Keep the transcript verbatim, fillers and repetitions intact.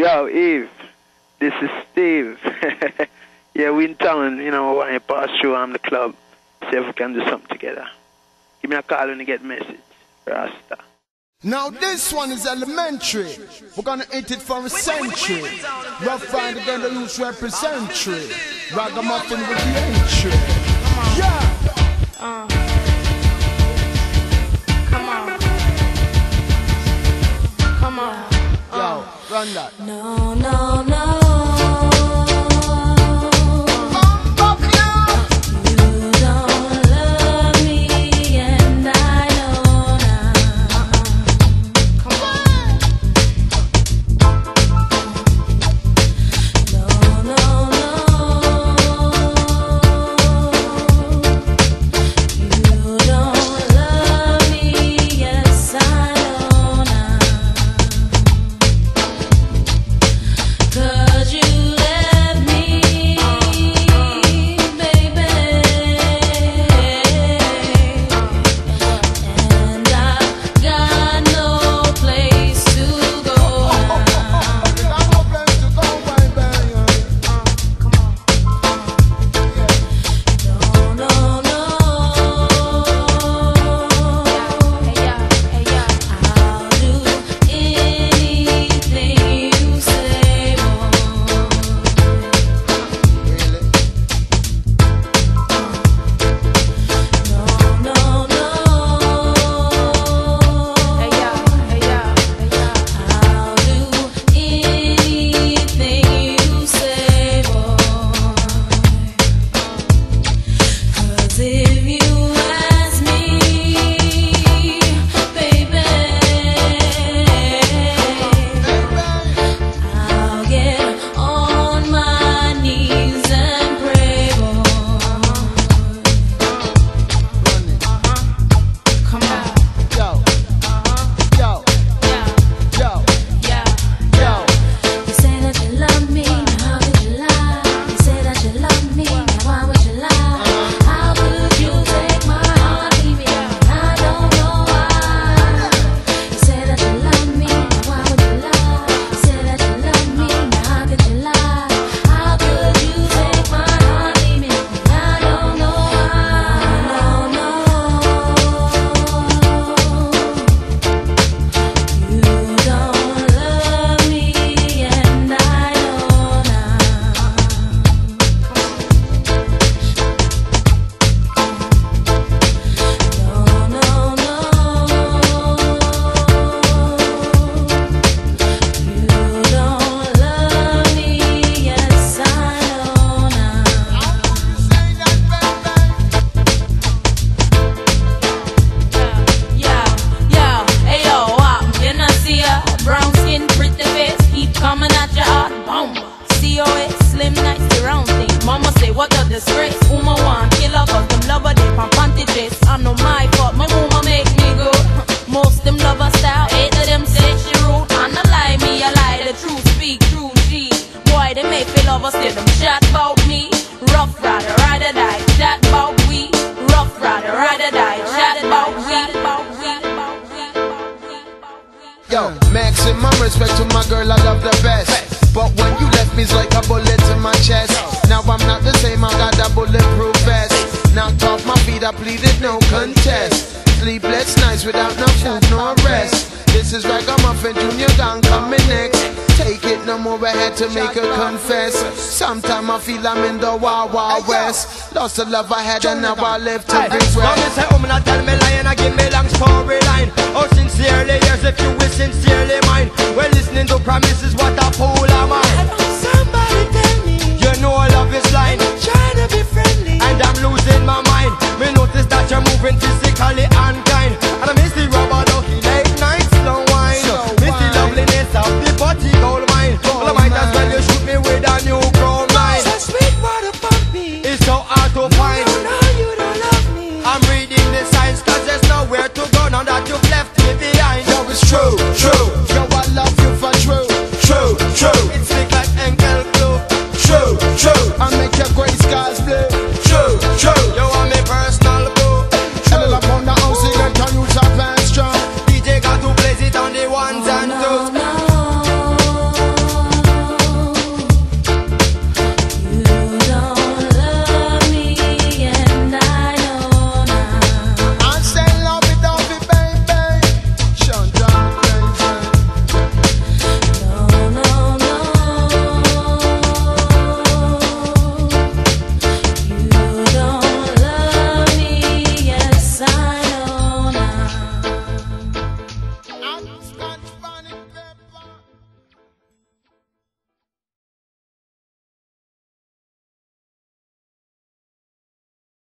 Yo, Eve, this is Steve. Yeah, we in town, you know, when I pass through, I'm the club. See if we can do something together. Give me a call when you get the message. Rasta. Now this one is elementary. We're gonna hit it for a century. Rough Rider again, the youth representary. Ragamuffin with the entry. Yeah. Uh. Come on. Come on. Yo, run that. No, no, no. Yo, maximum respect to my girl, I love the best. But when you left me, it's like a bullet in my chest. Now I'm not the same, I got a bulletproof vest. Knocked off my feet, I pleaded no contest. Sleepless nights without no food, no rest. This is Ragamuffin Junior Gang coming next. Take it no more, I had to make her confess. Sometime I feel I'm in the Wild Wild West. Lost the love I had and now I live to regret.